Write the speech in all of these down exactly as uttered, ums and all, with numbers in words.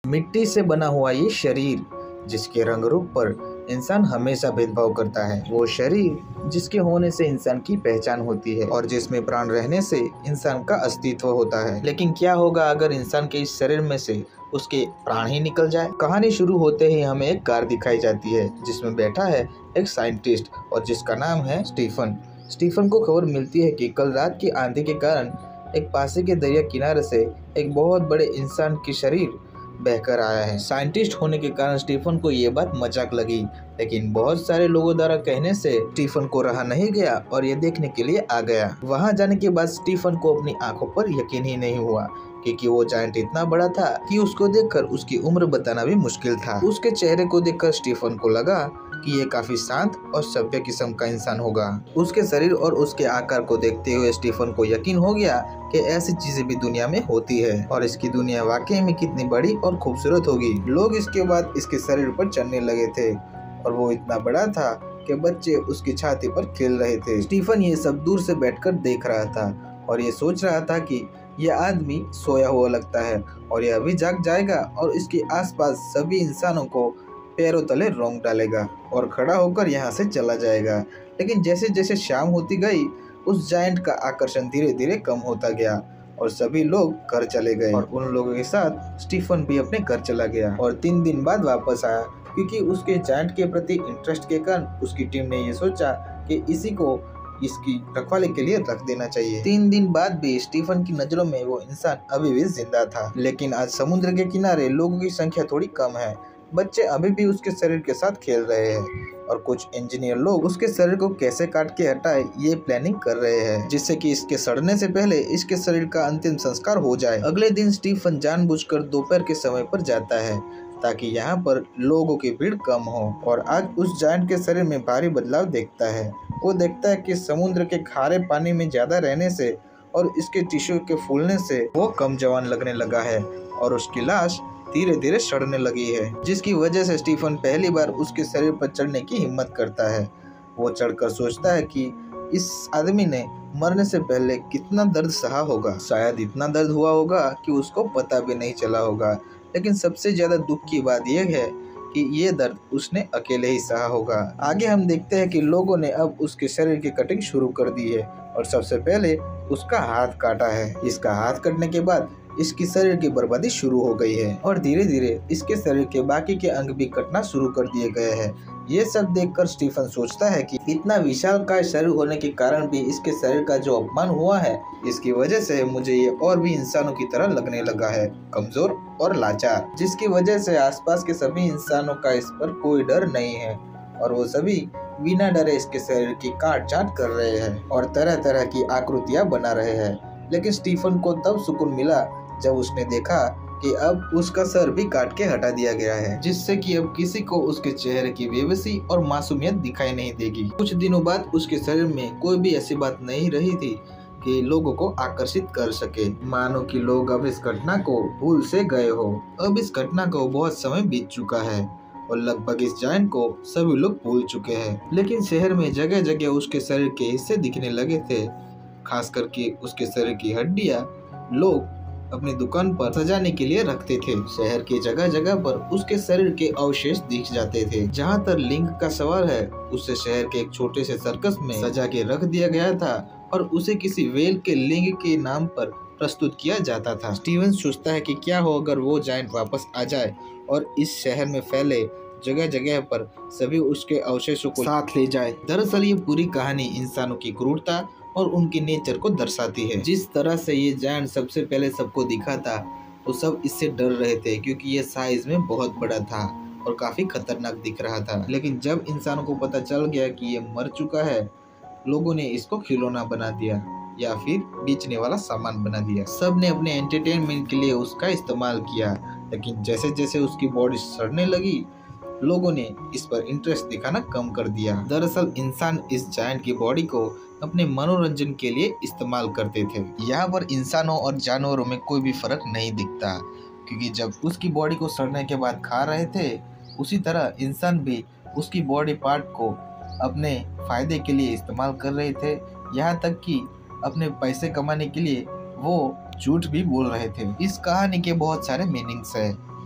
मिट्टी से बना हुआ ये शरीर जिसके रंग रूप पर इंसान हमेशा भेदभाव करता है, वो शरीर जिसके होने से इंसान की पहचान होती है और जिसमें प्राण रहने से इंसान का अस्तित्व होता है। लेकिन क्या होगा अगर इंसान के इस शरीर में से उसके प्राण ही निकल जाए। कहानी शुरू होते ही हमें एक कार दिखाई जाती है जिसमें बैठा है एक साइंटिस्ट और जिसका नाम है स्टीफन। स्टीफन को खबर मिलती है कि कल रात की आंधी के कारण एक पासे के दरिया किनारे से एक बहुत बड़े इंसान की शरीर बहकर आया है। साइंटिस्ट होने के कारण स्टीफन को ये बात मजाक लगी, लेकिन बहुत सारे लोगों द्वारा कहने से स्टीफन को रहा नहीं गया और ये देखने के लिए आ गया। वहाँ जाने के बाद स्टीफन को अपनी आंखों पर यकीन ही नहीं हुआ क्योंकि वो जायंट इतना बड़ा था कि उसको देखकर उसकी उम्र बताना भी मुश्किल था। उसके चेहरे को देखकर स्टीफन को लगा कि ये काफी शांत और सभ्य किस्म का इंसान होगा। उसके शरीर और उसके आकार को देखते हुए स्टीफन को यकीन हो गया कि ऐसी चीजें भी दुनिया में होती है और इसकी दुनिया वाकई में कितनी बड़ी और खूबसूरत होगी। लोग इसके बाद इसके शरीर पर चढ़ने लगे थे और वो इतना बड़ा था कि बच्चे उसकी छाती पर खेल रहे थे। स्टीफन ये सब दूर से बैठकर देख रहा था और ये सोच रहा था कि यह आदमी सोया हुआ लगता है और यह अभी जाग जाएगा और इसके आसपास सभी इंसानों को पैरों तले रोंग डालेगा और खड़ा होकर यहाँ से चला जाएगा। लेकिन जैसे जैसे शाम होती गई उस जायंट का आकर्षण धीरे धीरे कम होता गया और सभी लोग घर चले गए और उन लोगों के साथ स्टीफन भी अपने घर चला गया और तीन दिन बाद वापस आया क्योंकि उसके जायंट के प्रति इंटरेस्ट के कारण उसकी टीम ने ये सोचा कि इसी को इसकी रखवाली के लिए रख देना चाहिए। तीन दिन बाद भी स्टीफन की नजरों में वो इंसान अभी भी जिंदा था, लेकिन आज समुद्र के किनारे लोगों की संख्या थोड़ी कम है। बच्चे अभी भी उसके शरीर के साथ खेल रहे हैं और कुछ इंजीनियर लोग उसके शरीर को कैसे काट के हटाए ये प्लानिंग कर रहे हैं, जिससे कि इसके सड़ने से पहले इसके शरीर का अंतिम संस्कार हो जाए। अगले दिन स्टीफन जानबूझकर दोपहर के समय पर जाता है ताकि यहाँ पर लोगों की भीड़ कम हो और आज उस जायंट के शरीर में भारी बदलाव देखता है। वो देखता है कि समुद्र के खारे पानी में ज्यादा रहने से और इसके टिश्यू के फूलने से वो कम जवान लगने लगा है और उसकी लाश धीरे धीरे सड़ने लगी है, जिसकी वजह से स्टीफन पहली बार उसके शरीर पर चढ़ने की हिम्मत करता है। वो चढ़कर सोचता है कि इस आदमी ने मरने से पहले कितना दर्द सहा होगा। शायद इतना दर्द हुआ होगा कि उसको पता भी नहीं चला होगा, लेकिन सबसे ज्यादा दुख की बात यह है कि ये दर्द उसने अकेले ही सहा होगा। आगे हम देखते हैं कि लोगों ने अब उसके शरीर की कटिंग शुरू कर दी है और सबसे पहले उसका हाथ काटा है। इसका हाथ कटने के बाद इसकी शरीर की बर्बादी शुरू हो गई है और धीरे धीरे इसके शरीर के बाकी के अंग भी कटना शुरू कर दिए गए हैं। ये सब देखकर स्टीफन सोचता है कि इतना विशालकाय शरीर होने के कारण भी इसके शरीर का जो अपमान हुआ है, इसकी वजह से मुझे ये और भी इंसानों की तरह लगने लगा है, कमजोर और लाचार, जिसकी वजह से आसपास के सभी इंसानों का इस पर कोई डर नहीं है और वो सभी बिना डरे इसके शरीर की काट छांट कर रहे हैं और तरह तरह की आकृतियां बना रहे हैं। लेकिन स्टीफन को तब सुकून मिला जब उसने देखा कि अब उसका सर भी काट के हटा दिया गया है, जिससे कि अब किसी को उसके चेहरे की बेबसी और मासूमियत दिखाई नहीं देगी। कुछ दिनों बाद उसके शरीर में कोई भी ऐसी बात नहीं रही थी कि लोगों को आकर्षित कर सके, मानो कि लोग अब इस घटना को भूल से गए हो। अब इस घटना को बहुत समय बीत चुका है और लगभग इस जायंट को सभी लोग भूल चुके हैं, लेकिन शहर में जगह जगह उसके शरीर के हिस्से दिखने लगे थे। खास करके उसके शरीर की हड्डियां लोग अपनी दुकान पर सजाने के लिए रखते थे। शहर की जगह जगह पर उसके शरीर के अवशेष दिख जाते थे। जहाँ तक लिंग का सवाल है, उसे शहर के एक छोटे से सर्कस में सजा के रख दिया गया था और उसे किसी वेल के लिंग के नाम पर प्रस्तुत किया जाता था। स्टीवन सोचता है कि क्या हो अगर वो जायंट वापस आ जाए और इस शहर में फैले जगह जगह पर सभी उसके अवशेषों को साथ ले जाए। दरअसल ये पूरी कहानी इंसानों की क्रूरता और उनके नेचर को दर्शाती है। जिस तरह से ये जायंट सबसे पहले सबको दिखा था तो सब इससे डर रहे थे क्योंकि ये साइज में बहुत बड़ा था और काफी खतरनाक दिख रहा था। लेकिन जब इंसानों को पता चल गया कि ये मर चुका है, लोगों ने इसको खिलौना बना दिया या फिर बेचने वाला सामान बना दिया। सब ने अपने एंटरटेनमेंट के लिए उसका इस्तेमाल किया, लेकिन जैसे जैसे उसकी बॉडी सड़ने लगी लोगों ने इस पर इंटरेस्ट दिखाना कम कर दिया। दरअसल इंसान इस जायंट की बॉडी को अपने मनोरंजन के लिए इस्तेमाल करते थे। यहाँ पर इंसानों और जानवरों में कोई भी फर्क नहीं दिखता क्योंकि जब उसकी बॉडी को सड़ने के बाद खा रहे थे, उसी तरह इंसान भी उसकी बॉडी पार्ट को अपने फायदे के लिए इस्तेमाल कर रहे थे। यहाँ तक कि अपने पैसे कमाने के लिए वो झूठ भी बोल रहे थे। इस कहानी के बहुत सारे मीनिंग्स है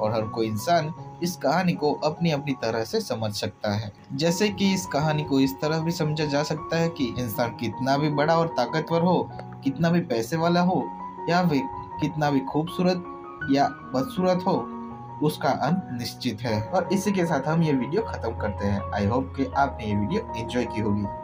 और हर कोई इंसान इस कहानी को अपनी अपनी तरह से समझ सकता है। जैसे कि इस कहानी को इस तरह भी समझा जा सकता है कि इंसान कितना भी बड़ा और ताकतवर हो, कितना भी पैसे वाला हो, या फिर कितना भी खूबसूरत या बदसूरत हो, उसका अंत निश्चित है। और इसी के साथ हम ये वीडियो खत्म करते हैं। आई होप कि आपने ये वीडियो एंजॉय की होगी।